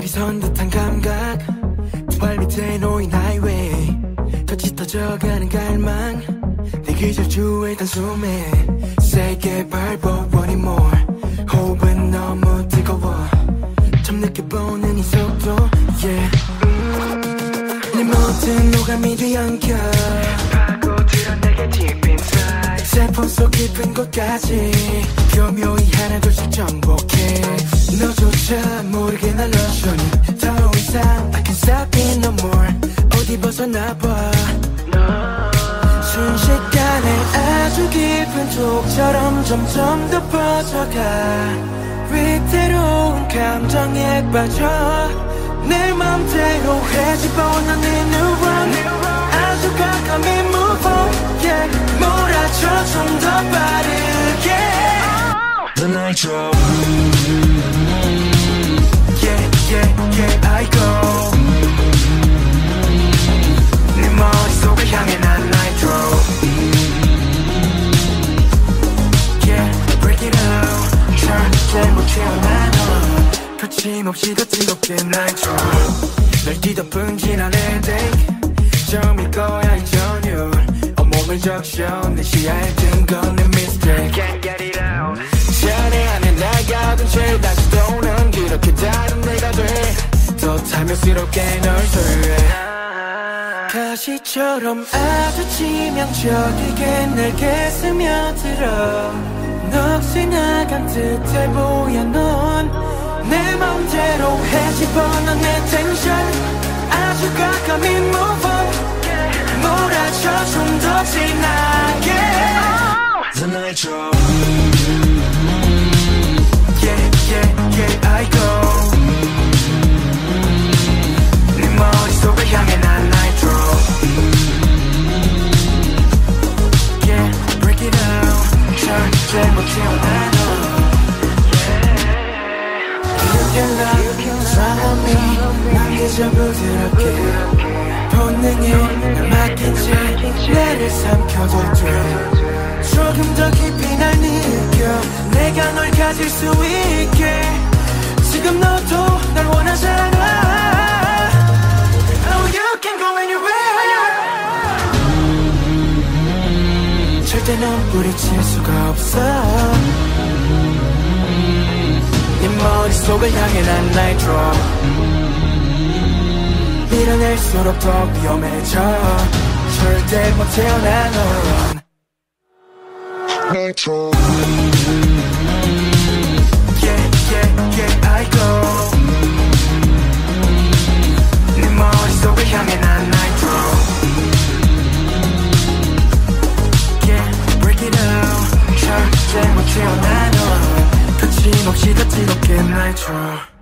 선 듯한 감각 두 발 밑에 놓인 하이웨이 더 짙어져가는 갈망 내 기절주의 단숨에 세게 밟아 원이 more 호흡은 너무 뜨거워 처음 느껴보는 이 속도 yeah 내 모든 오감이 뒤엉켜 파고들어 내게 deep inside 세포 속 깊은 곳까지 교묘히 하나둘씩 정복해 너조차 모르게 날 러셔니 더 이상 I can't stop it no more 어디 벗어나봐 순식간에 아주 깊은 족처럼 점점 더 퍼져가 위태로운 감정에 빠져 내 맘대로 헤집어 난 네 뉴런 아주 가까이 move on yeah 몰아쳐 좀 더 빠르게 The NITRO yeah yeah yeah I go 네 머릿속을 향해 난 NITRO yeah break it out 절대 못 채워나 넌 거침없이 더 뜨겁게 NITRO 널 뒤덮은 지난 headache 처음일 거야 이 전율 온몸을 적셔 내 시야에 든 건 내 mistake Can't get it out 자네 안에 나가던 죄 다시 또는 그렇게 다른 내가 돼더 탐욕스럽게 널 설레 가시처럼 아주 치명적이게 내게 스며들어 넋이 나간 듯해 보여 넌 내 맘대로 헤집어 넌 내 텐션 아주 가까이 move on 몰아쳐 좀 더 진하게 The NITRO yeah yeah yeah I go 네 머릿속을 향해 난 NITRO yeah break it out 절대 못 채워나 넌 사람이 난 그저 부드럽게 본능에 날 맡긴 채 나를 삼켜도 돼 조금 더 깊이 날 느껴 내가 널 가질 수 있게 지금 너도 날 원하잖아 Oh you can go anywhere 절대 넌 뿌리칠 수가 없어 네 머릿속을 향해 난 NITRO 밀어낼수록 더 위험해져 절대 못 태어나 넌 NITRO yeah yeah yeah I go 네 머릿속을 향해 난 NITRO yeah break it out 절대 못 태어나 넌 거침없이 더 뜨겁게 NITRO